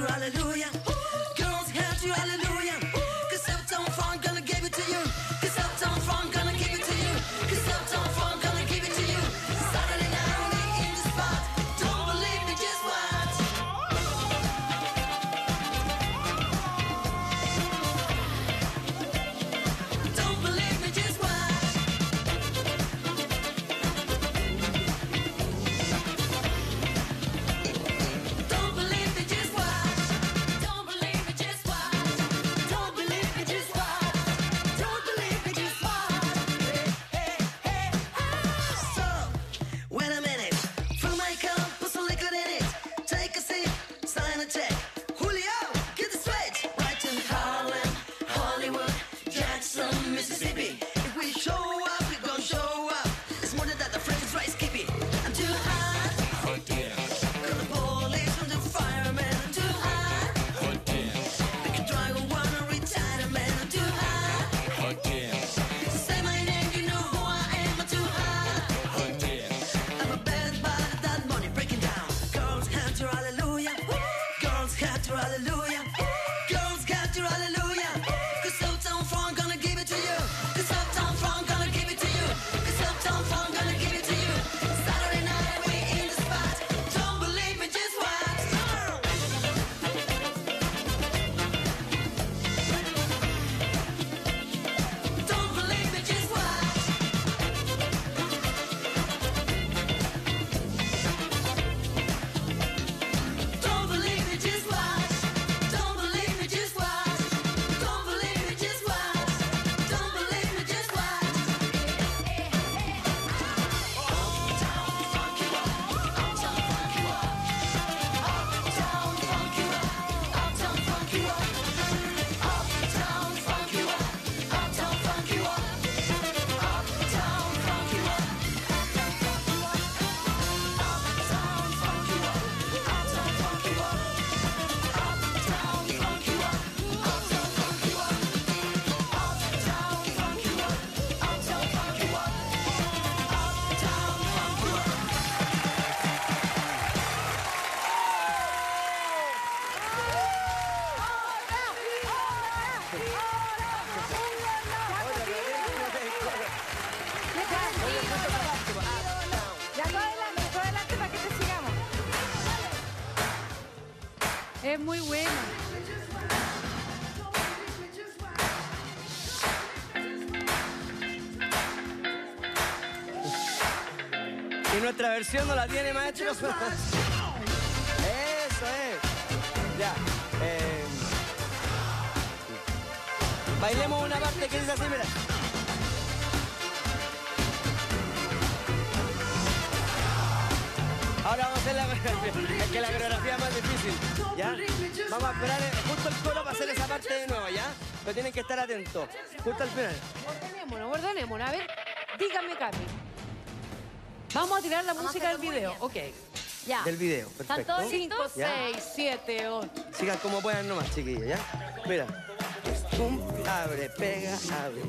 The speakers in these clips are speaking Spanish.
to hallelujah. Girls have to hallelujah. Cause Uptown Funk gonna give it to you. Cause Uptown Funk gonna give it to you. Cause Uptown Funk gonna give it to you. Saturday night we in the spot. Don't believe me, just watch. Don't believe me, just watch. Don't believe me, just watch. Don't believe me, just watch. Don't believe me, just watch. Don't believe me, just watch. Hey, hey, hey. So, wait a minute. Fill my cup, put some liquid in it. Take a sip, sign a check. Julio, get the straight. Right to Harlem, Hollywood, Jackson, Mississippi. If we show up, we gon' show up. It's more than that, the French fries keep it. I'm too hot. Hot damn, Call the police, I'm the fireman. I'm too hot. hot damn, Make a driver wanna retire, man. I'm too hot. hot damn, Say my name, you know who I am. I'm too hot. hot damn, I'm a bad bad that money breaking down. Girls have to hallelujah. Girls have to hallelujah. Girls have to hallelujah. Cause Uptown Funk gonna give it to you. Cause Uptown Funk gonna give it to you. Cause Uptown Funk gonna give it to you. Saturday night we in the spot. Don't believe me, just watch. Don't believe me, just watch. Don't believe me, just watch. Don't believe me, just watch. Don't believe me, just watch. Don't believe me, just watch. Uptown funk you up. Uptown funk you up. Uptown funk you up. Uptown funk you up. Uptown funk you up. Uptown funk you up. Uptown funk you up. Uptown funk you up. Uptown funk you up. Uptown funk you up. Uptown funk you up. Uptown funk you up. Uptown funk you up. Uptown funk you up. Ya todo adelante para que te sigamos. Es muy bueno. Y nuestra versión no la tiene, maestro. Eso es. Ya. Bailemos una parte que dice así, mira. Ahora vamos a hacer la coreografía. Es que la coreografía es más difícil. ¿Ya? Vamos a esperar justo el coro para hacer esa parte de nuevo, ¿ya? Pero tienen que estar atentos. Justo al final. Ordenémonos. A ver, dígame, Cami. Vamos a tirar la música del video. Ok. Ya. Del video, ¿Están perfecto. todos 5, listos? 6, 7, 8. Sigan como puedan nomás, chiquillos, ¿ya? Mira. Pum, abre, pega, abre.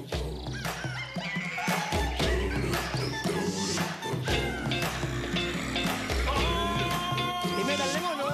Y métanle mono.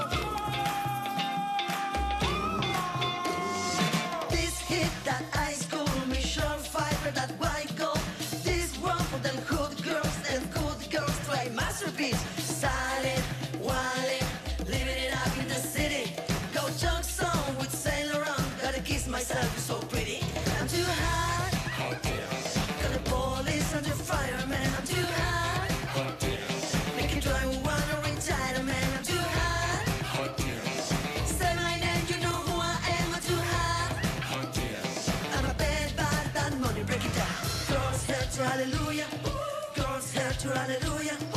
This hit, that ice cool, Michelle Pfeiffer, that white gold. This one for them good girls and good girls try masterpiece. Silent, wildin', living it up in the city. Go chug song with Saint Laurent. Gotta kiss myself, you're so pretty. I'm too hot. hot damn, Got the police and the fireman. I'm too hot. hot damn, Make you try wanna retire, man. I'm too hot. hot damn, Say my name, you know who I am. I'm too hot. hot damn, I'm a bad, bad, bad money, break it down. Girls have to hallelujah. Girls have to hallelujah.